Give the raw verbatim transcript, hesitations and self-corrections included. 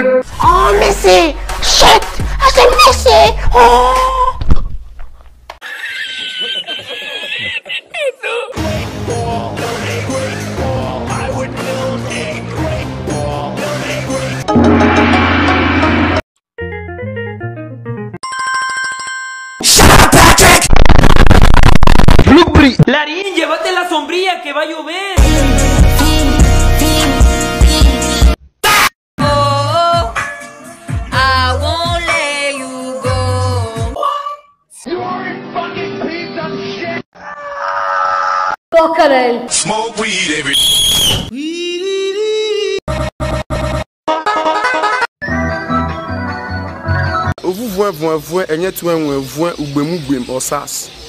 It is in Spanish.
Oh, Messi! Shit! I said Messi! Oh! Larín, llévate la sombrilla que va a llover. Oh, I won't let you go. What? You are a fucking piece of shit. Cocktail. Smoke weed every. Vous voyez, vous voyez, et n'y a tout un vous voyez ou bem ou bem au sas.